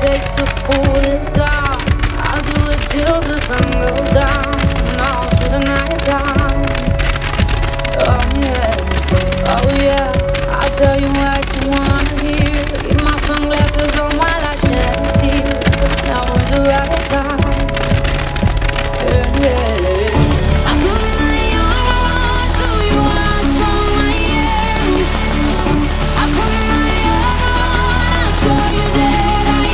takes to fool this town. I'll do it till the sun goes down and all through the night time. Oh yeah, oh yeah, I'll tell you what you wanna hear. Keep my sunglasses on while I shed a tear. It's now the right time. Yeah, yeah. I put my armor on so you are strong, I am. I put my armor on, I'll show you that I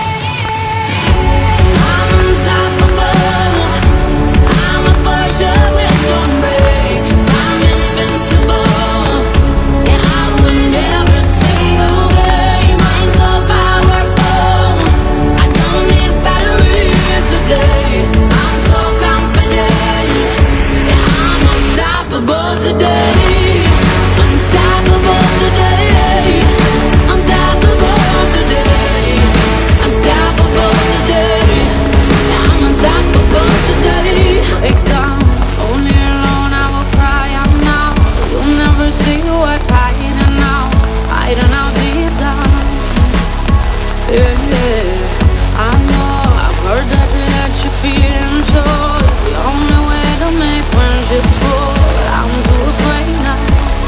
am. I'm unstoppable. I'm a force with no brakes. I'm invincible. Yeah, I win every single game. I'm so powerful. I don't need batteries to play. I'm so confident. Yeah, I'm unstoppable today. Unstoppable today. Unstoppable today. Unstoppable today. Yeah, I'm unstoppable today. Break down, only alone I will cry out now. You'll never see what's hiding out, hiding out deep down. Yeah, yeah, I know, I've heard that to let you feel and show is the only way to make friendships grow. But I'm too afraid now.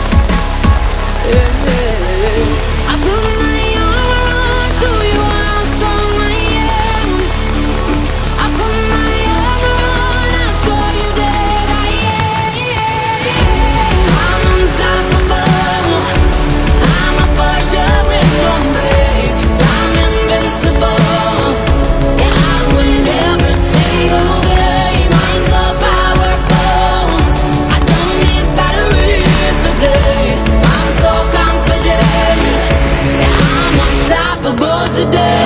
Yeah, yeah. I put my armor on so you are how strong I am. I put my armor on, I'll show you that I am. I'm unstoppable. I'm a force with no brakes. I'm invincible. Yeah, I win every single game. I'm so powerful. I don't need batteries to play. I'm so confident. Yeah, I'm unstoppable today.